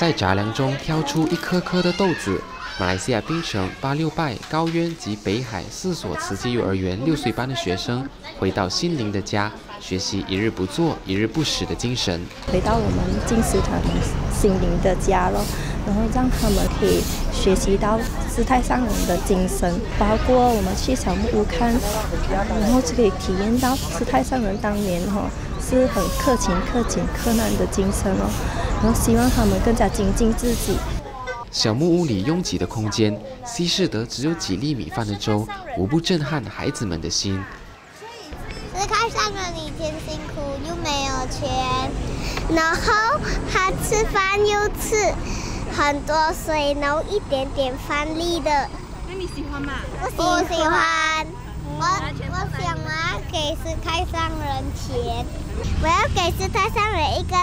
在杂粮中挑出一颗颗的豆子。马来西亚槟城、巴六拜、高渊及北海4所慈济幼儿园6岁班的学生回到心灵的家，学习一日不做、一日不食的精神。 回到我们净思堂心灵的家咯，然后让他们可以学习到师太上人的精神，包括我们去小木屋看，然后就可以体验到师太上人当年是很克勤、克难的精神哦，然后希望他们更加精进自己。 小木屋里拥挤的空间，稀释得只有几粒米饭的粥，无不震撼孩子们的心。 师太上人以前辛苦又没有钱，然后他吃饭又吃很多水，然后一点点饭粒的。 那你喜欢吗？ 不喜欢。我想要给师太上人钱，我要给师太上人一个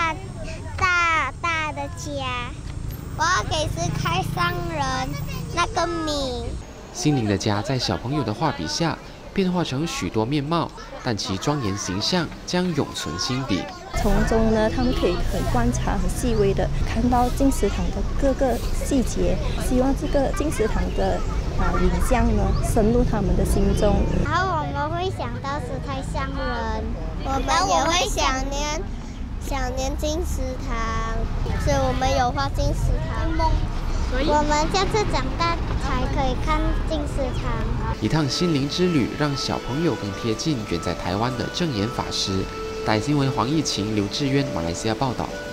大的家。我要给师太上人那个名。 心灵的家在小朋友的画笔下变化成许多面貌，但其庄严形象将永存心底。 从中呢，他们可以很观察、很细微的看到净思堂的各个细节，希望这个净思堂的影像呢深入他们的心中。 然后我们会想到师太上人，我们也会想念净思堂，所以我们有画净思堂梦。我们下次长大才可以看净思堂。 一趟心灵之旅，让小朋友更贴近远在台湾的证严法师。台新闻黄义晴、刘志渊，马来西亚报道。